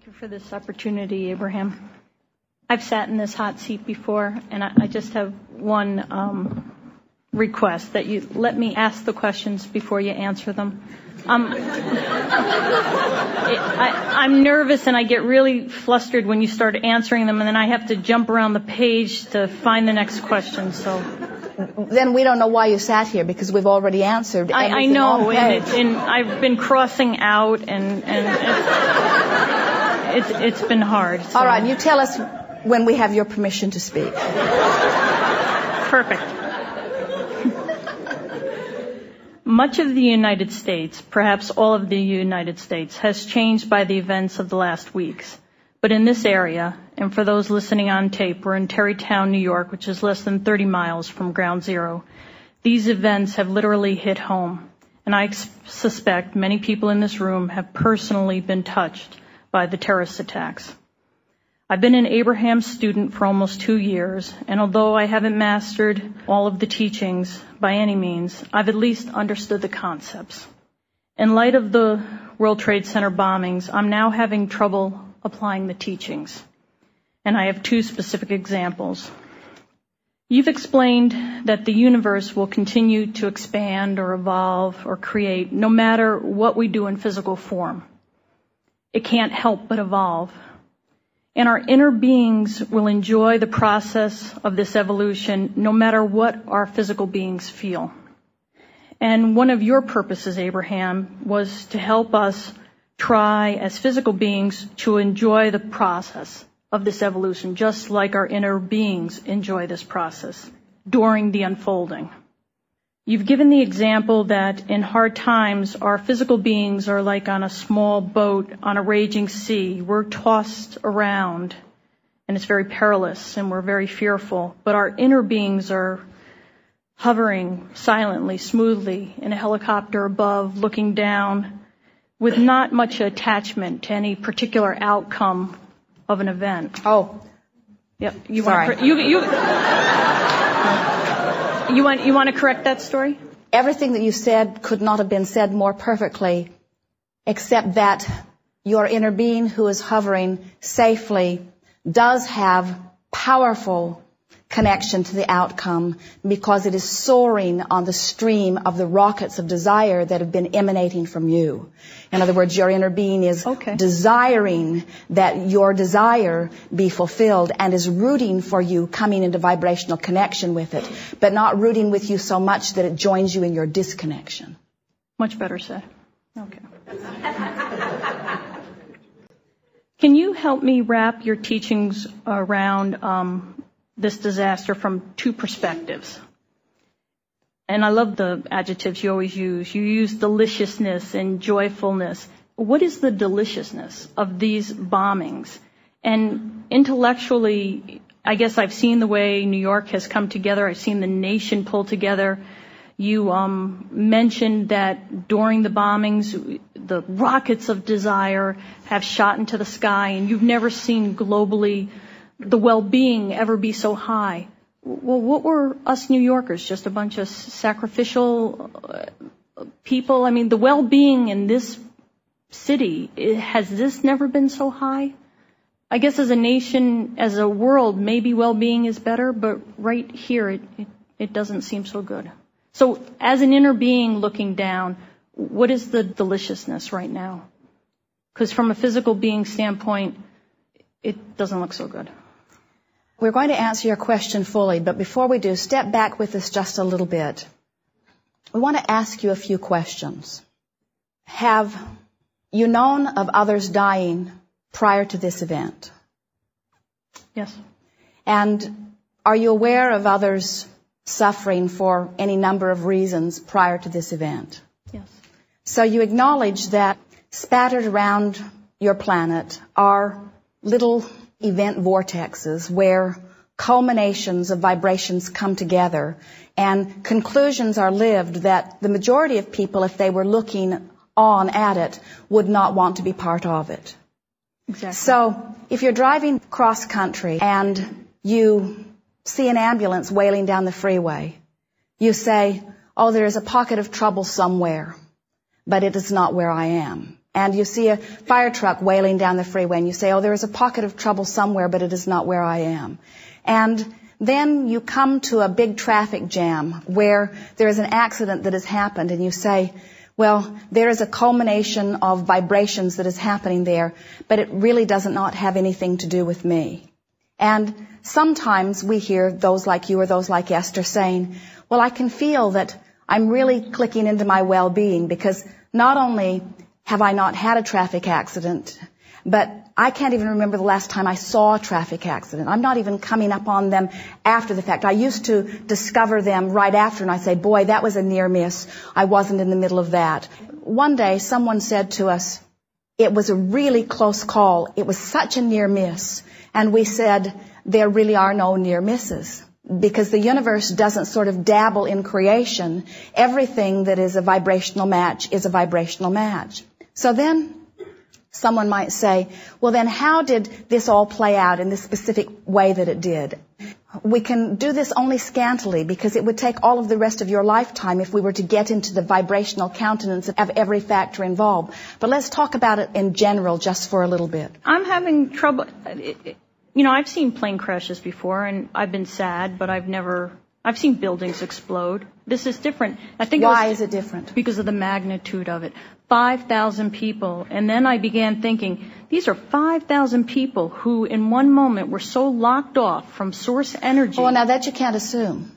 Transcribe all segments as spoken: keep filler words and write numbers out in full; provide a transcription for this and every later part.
Thank you for this opportunity, Abraham. I've sat in this hot seat before, and I, I just have one um, request, that you let me ask the questions before you answer them. Um, it, I, I'm nervous, and I get really flustered when you start answering them, and then I have to jump around the page to find the next question. So then we don't know why you sat here, because we've already answered. I, I know, and, it, and I've been crossing out, and, and it's, it's, it's been hard. So. All right, you tell us when we have your permission to speak. Perfect. Much of the United States, perhaps all of the United States, has changed by the events of the last weeks. But in this area, and for those listening on tape, we're in Tarrytown, New York, which is less than thirty miles from ground zero. These events have literally hit home. And I ex- suspect many people in this room have personally been touched by the terrorist attacks. I've been an Abraham student for almost two years, and although I haven't mastered all of the teachings by any means, I've at least understood the concepts. In light of the World Trade Center bombings, I'm now having trouble applying the teachings, and I have two specific examples. You've explained that the universe will continue to expand or evolve or create no matter what we do in physical form. It can't help but evolve. And our inner beings will enjoy the process of this evolution no matter what our physical beings feel. And one of your purposes, Abraham, was to help us try as physical beings to enjoy the process of this evolution, just like our inner beings enjoy this process during the unfolding. You've given the example that in hard times, our physical beings are like on a small boat on a raging sea. We're tossed around, and it's very perilous, and we're very fearful. But our inner beings are hovering silently, smoothly, in a helicopter above, looking down, with not much attachment to any particular outcome of an event. Oh. Yep. You Sorry. Want to, you, you, You want, you want to correct that story? Everything that you said could not have been said more perfectly, except that your inner being who is hovering safely does have powerful connection to the outcome, because it is soaring on the stream of the rockets of desire that have been emanating from you. In other words, your inner being is okay. desiring that your desire be fulfilled, and is rooting for you coming into vibrational connection with it, but not rooting with you so much that it joins you in your disconnection. Much better said. Okay. Can you help me wrap your teachings around um, this disaster from two perspectives? And I love the adjectives you always use. You use deliciousness and joyfulness. What is the deliciousness of these bombings? And intellectually, I guess I've seen the way New York has come together. I've seen the nation pull together. You um, mentioned that during the bombings, the rockets of desire have shot into the sky, and you've never seen globally the well-being ever be so high. Well, what were us New Yorkers? Just a bunch of sacrificial uh, people? I mean, the well-being in this city, it, has this never been so high? I guess as a nation, as a world, maybe well-being is better, but right here, it, it, it doesn't seem so good. So as an inner being looking down, what is the deliciousness right now? Because from a physical being standpoint, it doesn't look so good. We're going to answer your question fully, but before we do, step back with us just a little bit. We want to ask you a few questions. Have you known of others dying prior to this event? Yes. And are you aware of others suffering for any number of reasons prior to this event? Yes. So you acknowledge that spattered around your planet are little event vortexes where culminations of vibrations come together, and conclusions are lived that the majority of people, if they were looking on at it, would not want to be part of it. Exactly. So if you're driving cross country and you see an ambulance wailing down the freeway, you say, oh, there is a pocket of trouble somewhere, but it is not where I am. and you see a fire truck wailing down the freeway, and you say, oh, there is a pocket of trouble somewhere, but it is not where I am. And then you come to a big traffic jam where there is an accident that has happened, and you say, well, there is a culmination of vibrations that is happening there, but it really does not have anything to do with me. And sometimes we hear those like you or those like Esther saying, well, I can feel that I'm really clicking into my well-being, because not only have I not had a traffic accident, but I can't even remember the last time I saw a traffic accident. I'm not even coming up on them after the fact. I used to discover them right after, and I say, boy, that was a near miss. I wasn't in the middle of that. One day, someone said to us, it was a really close call. It was such a near miss. And we said, there really are no near misses, because the universe doesn't sort of dabble in creation. Everything that is a vibrational match is a vibrational match. So then someone might say, well, then how did this all play out in this specific way that it did? We can do this only scantily, because it would take all of the rest of your lifetime if we were to get into the vibrational countenance of every factor involved. But let's talk about it in general just for a little bit. I'm having trouble. You know, I've seen plane crashes before, and I've been sad, but I've never... I've seen buildings explode. This is different. I think. Why it was is it different? Because of the magnitude of it. five thousand people. And then I began thinking, these are five thousand people who in one moment were so locked off from source energy. Oh, now that you can't assume.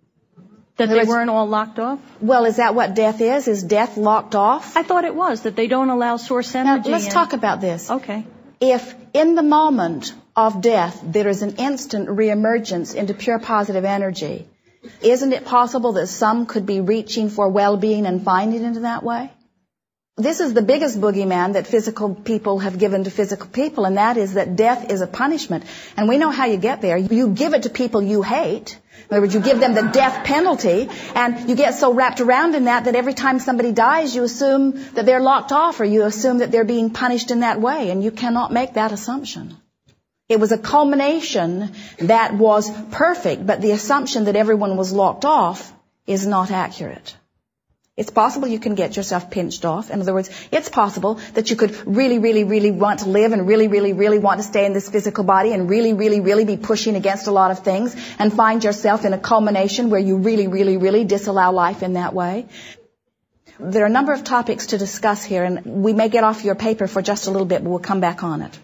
That they weren't all locked off? Well, is that what death is? Is death locked off? I thought it was, that they don't allow source energy. Now, let's in. talk about this. Okay. If in the moment of death there is an instant reemergence into pure positive energy, isn't it possible that some could be reaching for well-being and finding it in that way? This is the biggest boogeyman that physical people have given to physical people, and that is that death is a punishment. And we know how you get there. You give it to people you hate. In other words, you give them the death penalty, and you get so wrapped around in that that every time somebody dies, you assume that they're locked off, or you assume that they're being punished in that way, and you cannot make that assumption. It was a culmination that was perfect, but the assumption that everyone was locked off is not accurate. It's possible you can get yourself pinched off. In other words, it's possible that you could really, really, really want to live and really, really, really want to stay in this physical body and really, really, really be pushing against a lot of things and find yourself in a culmination where you really, really, really disallow life in that way. There are a number of topics to discuss here, and we may get off your paper for just a little bit, but we'll come back on it.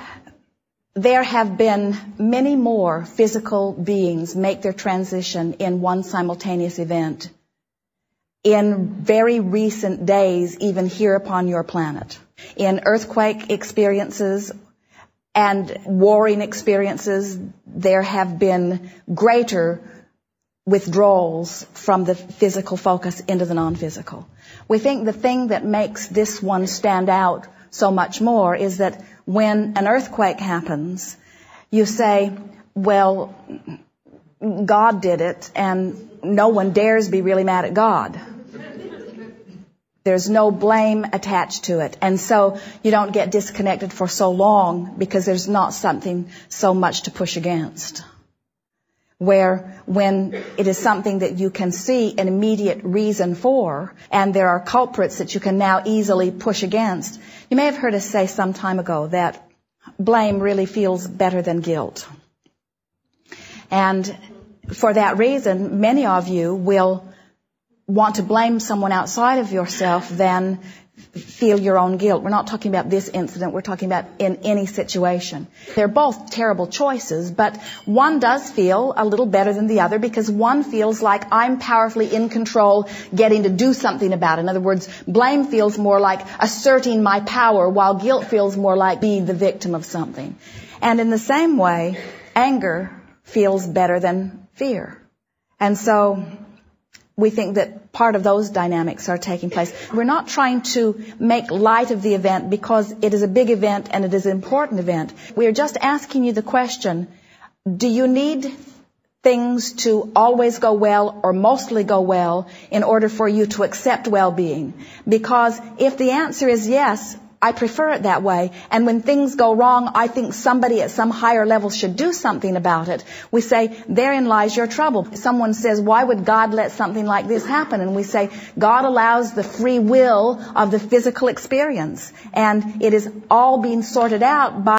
There have been many more physical beings make their transition in one simultaneous event in very recent days, even here upon your planet. In earthquake experiences and warring experiences, there have been greater withdrawals from the physical focus into the non-physical. We think the thing that makes this one stand out so much more is that when an earthquake happens, you say, well, God did it, and no one dares be really mad at God. There's no blame attached to it. And so you don't get disconnected for so long because there's not something so much to push against. Where when it is something that you can see an immediate reason for, and there are culprits that you can now easily push against. You may have heard us say some time ago that blame really feels better than guilt. And for that reason, many of you will want to blame someone outside of yourself than feel your own guilt. We're not talking about this incident. We're talking about in any situation. They're both terrible choices, but one does feel a little better than the other because one feels like I'm powerfully in control, getting to do something about it. In other words, blame feels more like asserting my power, while guilt feels more like being the victim of something. And in the same way, anger feels better than fear. And so we think that part of those dynamics are taking place. We're not trying to make light of the event because it is a big event and it is an important event. We are just asking you the question, do you need things to always go well or mostly go well in order for you to accept well-being? Because if the answer is yes, I prefer it that way. And when things go wrong, I think somebody at some higher level should do something about it. We say, therein lies your trouble. Someone says, why would God let something like this happen? And we say, God allows the free will of the physical experience. And it is all being sorted out by